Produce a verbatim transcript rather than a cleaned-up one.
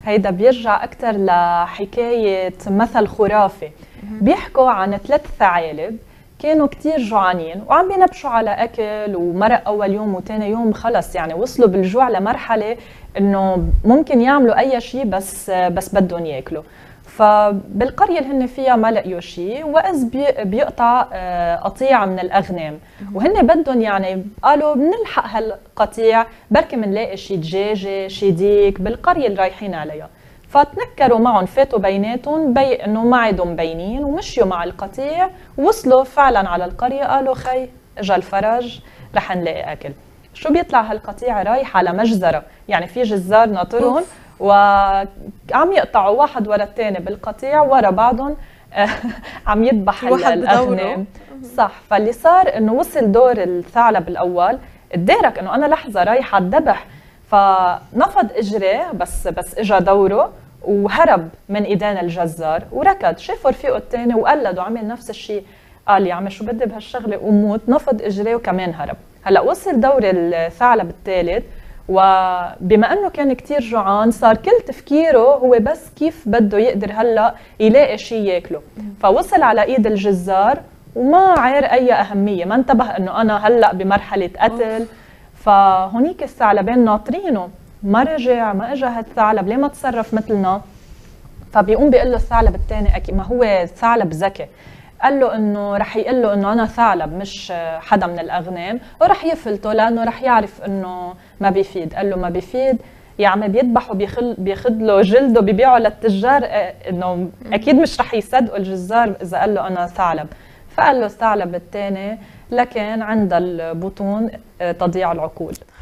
هيدا بيرجع اكثر لحكايه مثل خرافي. بيحكوا عن ثلاث ثعالب كانوا كتير جوعانين وعم بينبشوا على اكل ومرق اول يوم وثاني يوم، خلص يعني وصلوا بالجوع لمرحله انه ممكن يعملوا اي شيء بس بس بدهم ياكلوا. فبالقريه اللي هن فيها ما لقيوا شيء، واذ بيقطع قطيع من الاغنام وهن بدهم يعني قالوا بنلحق هالقطيع بركي بنلاقي شيء دجاجه شيء ديك بالقريه اللي رايحين عليها. فتنكروا معهم، فاتوا بيناتهم بي انه ما عادوا مبينين ومشيوا مع القطيع، ووصلوا فعلا على القريه قالوا خي اجا الفرج رح نلاقي اكل. شو بيطلع هالقطيع رايح على مجزره، يعني في جزار ناطرهم وعم يقطعوا واحد ورا الثاني بالقطيع ورا بعضهم عم يذبح الاغنام. صح. فاللي صار انه وصل دور الثعلب الاول، ادارك انه انا لحظه رايحه الذبح، فنفض اجريه بس بس اجى دوره وهرب من ايدين الجزار وركض. شافه رفيقه الثاني وقلد وعمل نفس الشيء، قال يا عمي شو بدي بهالشغله وموت، نفض اجريه وكمان هرب. هلا وصل دور الثعلب الثالث، وبما انه كان كتير جوعان صار كل تفكيره هو بس كيف بده يقدر هلا يلاقي شيء ياكله. فوصل على ايد الجزار وما عير اي اهميه، ما انتبه انه انا هلا بمرحله قتل. فهونيك الثعلبين ناطرينه، ما رجع، ما اجى هالثعلب، ليه ما تصرف مثلنا؟ فبيقوم بيقول له الثعلب الثاني اكيد ما هو ثعلب ذكي، قال له انه رح يقول له انه انا ثعلب مش حدا من الاغنام، ورح يفلته لانه رح يعرف انه ما بيفيد. قال له ما بيفيد يا عمي، بيذبح وبياخذ له جلده بيبيعه للتجار، انه اكيد مش رح يصدقوا الجزار اذا قال له انا ثعلب. فقال له الثعلب الثاني لكن عند البطون تضيع العقول.